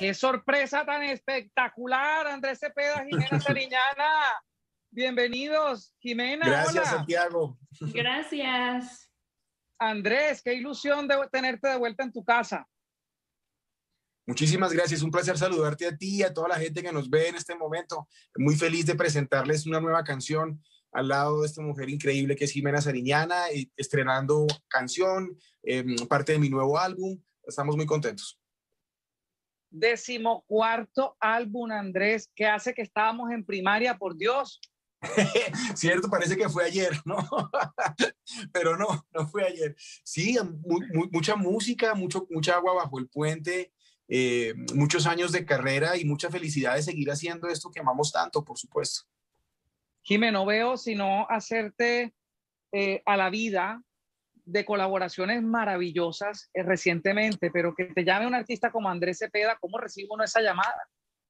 ¡Qué sorpresa tan espectacular! Andrés Cepeda, Jimena Sariñana. Bienvenidos, Jimena. Gracias, hola. Santiago. Gracias. Andrés, qué ilusión de tenerte de vuelta en tu casa. Muchísimas gracias, un placer saludarte a ti y a toda la gente que nos ve en este momento. Muy feliz de presentarles una nueva canción al lado de esta mujer increíble que es Jimena Sariñana, estrenando canción, parte de mi nuevo álbum. Estamos muy contentos. 14º álbum, Andrés, que hace que estábamos en primaria, por Dios. Cierto, parece que fue ayer, ¿no? Pero no fue ayer. Sí, mucha música, mucha agua bajo el puente, muchos años de carrera y mucha felicidad de seguir haciendo esto que amamos tanto, por supuesto. Jimena, no veo sino hacerte a la vida de colaboraciones maravillosas recientemente, pero que te llame un artista como Andrés Cepeda, ¿cómo recibe uno esa llamada?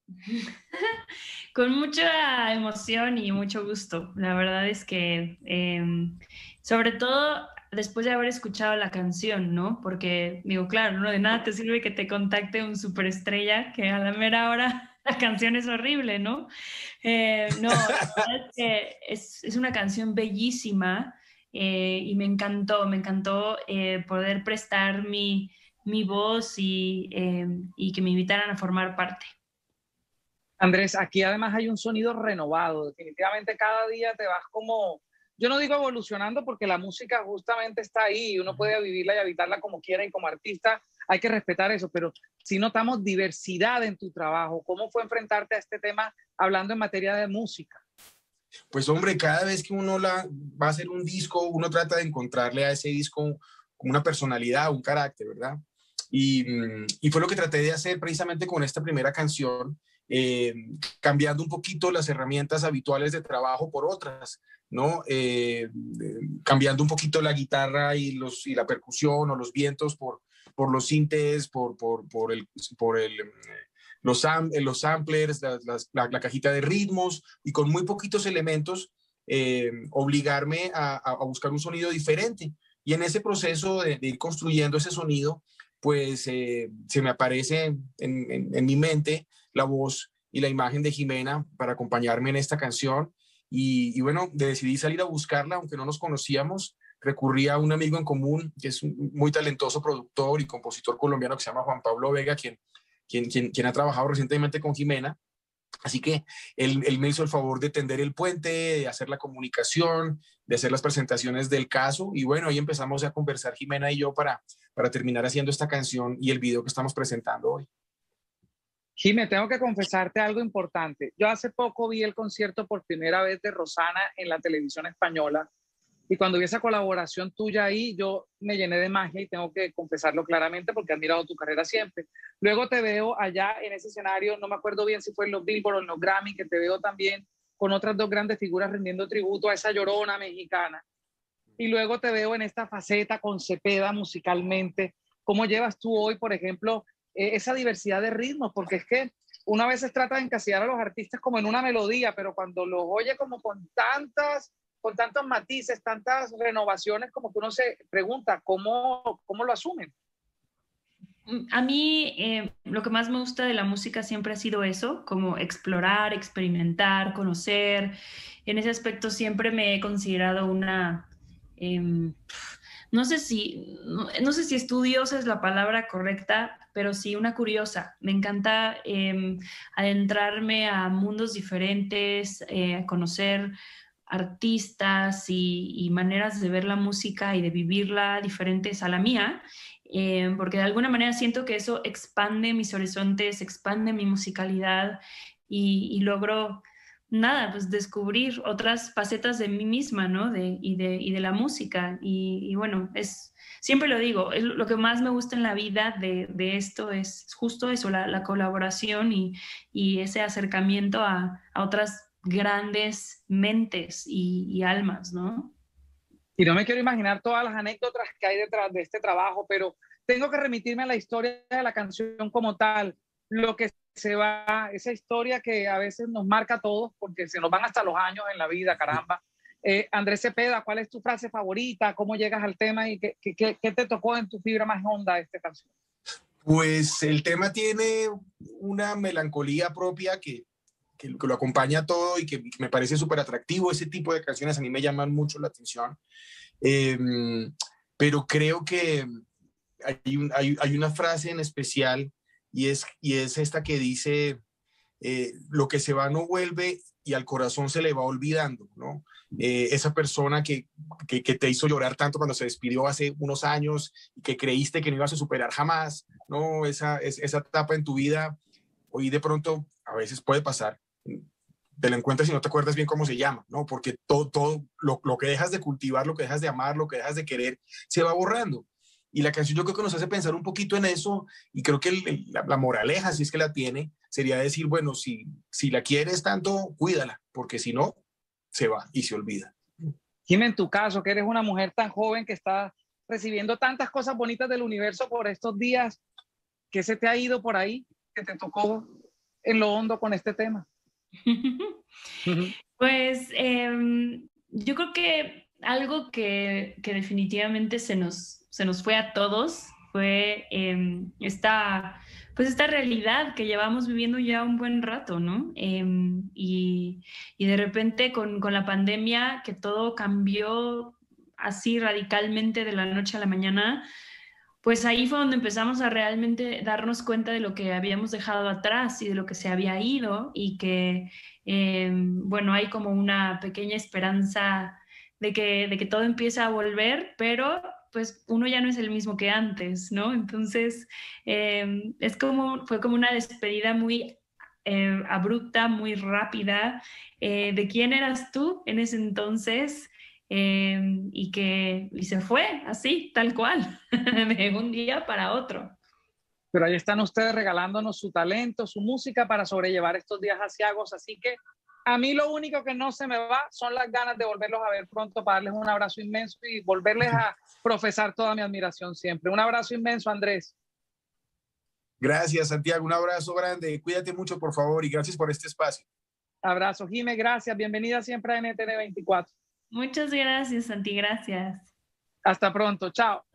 Con mucha emoción y mucho gusto. La verdad es que, sobre todo después de haber escuchado la canción, ¿no? Porque digo, claro, no de nada te sirve que te contacte un superestrella que a la mera hora la canción es horrible, ¿no? No, la verdad es que es una canción bellísima y me encantó poder prestar mi voz y que me invitaran a formar parte. Andrés, aquí además hay un sonido renovado. Definitivamente cada día te vas como, yo no digo evolucionando porque la música justamente está ahí y uno puede vivirla y habitarla como quiera y como artista hay que respetar eso, pero sí notamos diversidad en tu trabajo. ¿Cómo fue enfrentarte a este tema hablando en materia de música? Pues hombre, cada vez que uno va a hacer un disco, uno trata de encontrarle a ese disco una personalidad, un carácter, ¿verdad? Y fue lo que traté de hacer precisamente con esta primera canción, cambiando un poquito las herramientas habituales de trabajo por otras, ¿no? Cambiando un poquito la guitarra y la percusión o los vientos por los sintes, los samplers, la cajita de ritmos y con muy poquitos elementos obligarme a buscar un sonido diferente. Y en ese proceso de ir construyendo ese sonido, pues se me aparece en mi mente la voz y la imagen de Jimena para acompañarme en esta canción. Y bueno, decidí salir a buscarla, aunque no nos conocíamos. Recurrí a un amigo en común, que es un muy talentoso productor y compositor colombiano que se llama Juan Pablo Vega, quien ha trabajado recientemente con Jimena. Así que él me hizo el favor de tender el puente, de hacer la comunicación, de hacer las presentaciones del caso. Y bueno, ahí empezamos a conversar Jimena y yo para terminar haciendo esta canción y el video que estamos presentando hoy. Jimé, tengo que confesarte algo importante. Yo hace poco vi el concierto por primera vez de Rosana en la televisión española y cuando vi esa colaboración tuya ahí, yo me llené de magia y tengo que confesarlo claramente porque he admirado tu carrera siempre. Luego te veo allá en ese escenario, no me acuerdo bien si fue en los Billboard o en los Grammy, que te veo también con otras dos grandes figuras rindiendo tributo a esa llorona mexicana. Y luego te veo en esta faceta con Cepeda musicalmente. ¿Cómo llevas tú hoy, por ejemplo, esa diversidad de ritmos? Porque es que uno a veces trata de encasillar a los artistas como en una melodía, pero cuando los oye como con tantos matices, tantas renovaciones, como que uno se pregunta cómo lo asumen. A mí lo que más me gusta de la música siempre ha sido eso, como explorar, experimentar, conocer. En ese aspecto siempre me he considerado una, no sé si estudiosa es la palabra correcta, pero sí una curiosa. Me encanta adentrarme a mundos diferentes, a conocer artistas y maneras de ver la música y de vivirla diferentes a la mía. Porque de alguna manera siento que eso expande mis horizontes, expande mi musicalidad y logro, nada, pues descubrir otras facetas de mí misma, ¿no? Y de la música. Y bueno, siempre lo digo, lo que más me gusta en la vida de esto es justo eso, la colaboración y ese acercamiento a otras grandes mentes y almas, ¿no? Y no me quiero imaginar todas las anécdotas que hay detrás de este trabajo, pero tengo que remitirme a la historia de la canción como tal, lo que se va, esa historia que a veces nos marca a todos, porque se nos van hasta los años en la vida, caramba. Andrés Cepeda, ¿cuál es tu frase favorita? ¿Cómo llegas al tema? ¿Y qué te tocó en tu fibra más honda de esta canción? Pues el tema tiene una melancolía propia que lo acompaña todo y que me parece súper atractivo. Ese tipo de canciones a mí me llaman mucho la atención. Eh, pero creo que hay una frase en especial y es esta que dice, lo que se va no vuelve y al corazón se le va olvidando, ¿no? Esa persona que te hizo llorar tanto cuando se despidió hace unos años y que creíste que no ibas a superar jamás, ¿no? Esa etapa en tu vida, hoy de pronto a veces puede pasar, te la encuentras y no te acuerdas bien cómo se llama, ¿no? Porque todo lo que dejas de cultivar, lo que dejas de amar, lo que dejas de querer, se va borrando. Y la canción yo creo que nos hace pensar un poquito en eso y creo que la moraleja, si es que la tiene, sería decir, bueno, si la quieres tanto, cuídala, porque si no, se va y se olvida. Jimé, en tu caso, que eres una mujer tan joven que está recibiendo tantas cosas bonitas del universo por estos días, ¿qué se te ha ido por ahí, que te tocó en lo hondo con este tema? Pues yo creo que algo que definitivamente se nos fue a todos fue pues esta realidad que llevamos viviendo ya un buen rato, ¿no? Y de repente con la pandemia, que todo cambió así radicalmente de la noche a la mañana, pues ahí fue donde empezamos a realmente darnos cuenta de lo que habíamos dejado atrás y de lo que se había ido y que, bueno, hay como una pequeña esperanza de que todo empieza a volver, pero pues uno ya no es el mismo que antes, ¿no? Entonces, fue como una despedida muy abrupta, muy rápida, de quién eras tú en ese entonces. Y se fue así, tal cual, de un día para otro. Pero ahí están ustedes regalándonos su talento, su música para sobrellevar estos días asiagos. Así que a mí lo único que no se me va son las ganas de volverlos a ver pronto, para darles un abrazo inmenso y volverles a profesar toda mi admiración siempre. Un abrazo inmenso, Andrés. Gracias, Santiago. Un abrazo grande. Cuídate mucho, por favor, y gracias por este espacio. Abrazo, Jimé. Gracias. Bienvenida siempre a NTN 24. Muchas gracias, Santi. Gracias. Hasta pronto. Chao.